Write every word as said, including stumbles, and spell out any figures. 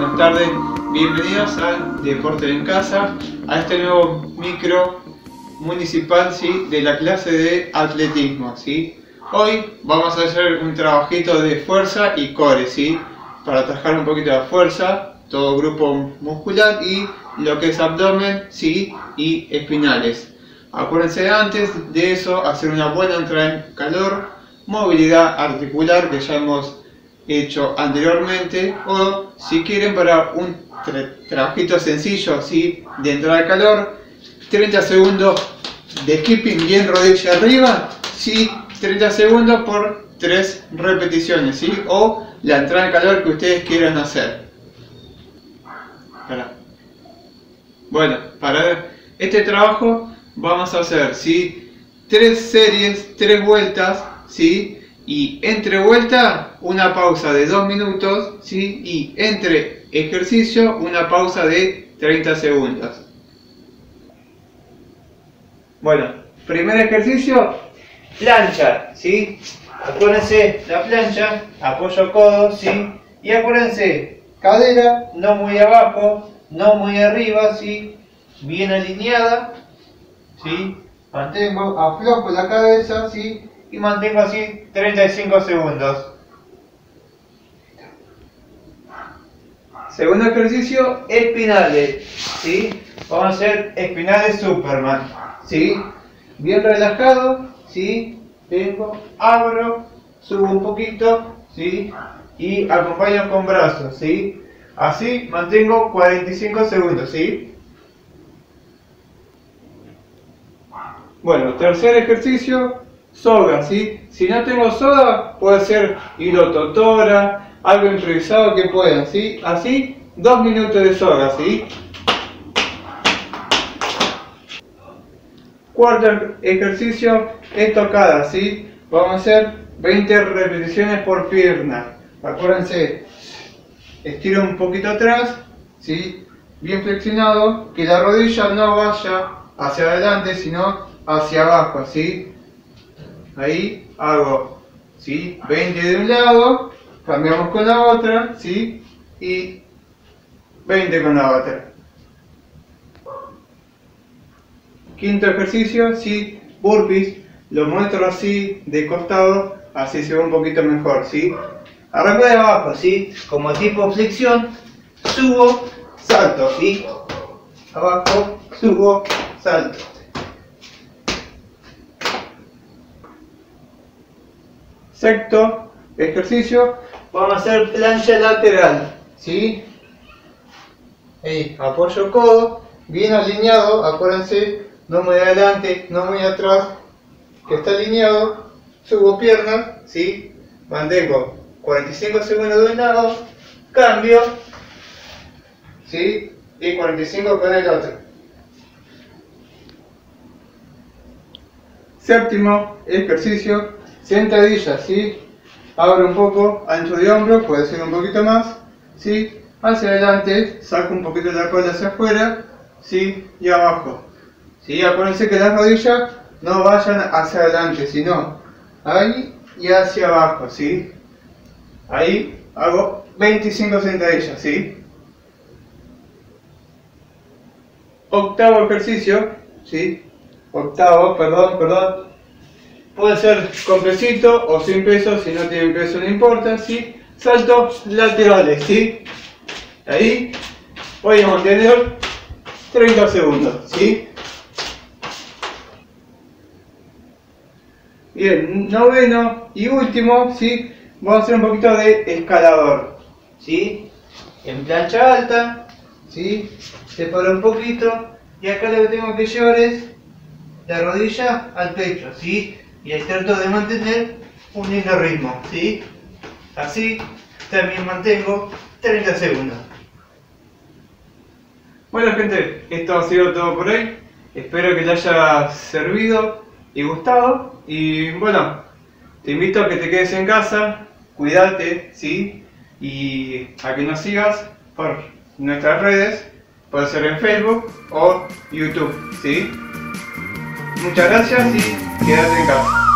buenas tardes, bienvenidos al Deporte en Casa, a este nuevo micro municipal, ¿sí?, de la clase de atletismo, ¿sí? Hoy vamos a hacer un trabajito de fuerza y core, ¿sí?, para trabajar un poquito de fuerza, todo grupo muscular y lo que es abdomen, ¿sí?, y espinales. Acuérdense antes de eso hacer una buena entrada en calor, movilidad articular que ya hemos hecho anteriormente, o si quieren para un tra trabajito sencillo, ¿sí?, de entrada de calor, treinta segundos de skipping bien rodilla arriba, ¿sí?, treinta segundos por tres repeticiones, ¿sí?, o la entrada de calor que ustedes quieran hacer. Para. Bueno, para este trabajo vamos a hacer, ¿sí?, tres series, tres vueltas, ¿sí?, y entre vuelta una pausa de dos minutos, ¿sí?, y entre ejercicio una pausa de treinta segundos. Bueno, primer ejercicio, plancha, ¿sí? Acuérdense, la plancha, apoyo codo, ¿sí? Y acuérdense, cadera no muy abajo, no muy arriba, ¿sí?, bien alineada, ¿sí? Mantengo, aflojo la cabeza, ¿sí?, y mantengo así treinta y cinco segundos. Segundo ejercicio, espinales, ¿sí? Vamos a hacer espinales Superman, ¿sí? Bien relajado, ¿sí? Tengo, abro, subo un poquito, ¿sí? Y acompaño con brazos, ¿sí? Así mantengo cuarenta y cinco segundos, ¿sí? Bueno, tercer ejercicio, soga, ¿sí? Si no tengo soga, puede ser hilo totora, algo improvisado que puedan, ¿sí? Así, dos minutos de soga, ¿sí? Cuarto ejercicio, estocada, ¿sí? Vamos a hacer veinte repeticiones por pierna. Acuérdense, estiro un poquito atrás, ¿sí?, bien flexionado, que la rodilla no vaya hacia adelante, sino hacia abajo, ¿sí? Ahí hago, ¿sí?, veinte de un lado, cambiamos con la otra, ¿sí?, y veinte con la otra. Quinto ejercicio, ¿sí?, burpees, lo muestro así de costado, así se ve un poquito mejor, ¿sí? Arranco de abajo, ¿sí?, como tipo flexión, subo, salto, ¿sí? Abajo, subo, salto. Sexto ejercicio, vamos a hacer plancha lateral, ¿sí? Ahí, apoyo codo, bien alineado, acuérdense, no muy adelante, no muy atrás, que está alineado, subo piernas, ¿sí? Mantengo cuarenta y cinco segundos de un lado, cambio, ¿sí?, y cuarenta y cinco con el otro. Séptimo ejercicio, sentadillas, ¿sí? Abro un poco, ancho de hombro, puede ser un poquito más, ¿sí? Hacia adelante, saco un poquito la cola hacia afuera, ¿sí?, y abajo, ¿sí? Acuérdense que las rodillas no vayan hacia adelante, sino ahí y hacia abajo, ¿sí? Ahí hago veinticinco sentadillas, ¿sí? Octavo ejercicio, ¿sí? Octavo, perdón, perdón. Puede ser con pesito o sin peso, si no tienen peso no importa, ¿sí? Saltos laterales, ¿sí? Ahí voy a mantener treinta segundos, ¿sí? Bien, noveno y último, ¿sí? Vamos a hacer un poquito de escalador, ¿sí? En plancha alta, ¿sí? Separo un poquito y acá lo que tengo que llevar es la rodilla al pecho, ¿sí? Y ahí trato de mantener un lindo ritmo, ¿sí? Así también mantengo treinta segundos. Bueno, gente, esto ha sido todo por hoy. Espero que te haya servido y gustado. Y bueno, te invito a que te quedes en casa, cuídate, ¿sí? Y a que nos sigas por nuestras redes, puede ser en Facebook o YouTube, ¿sí? Muchas gracias y quédate en casa.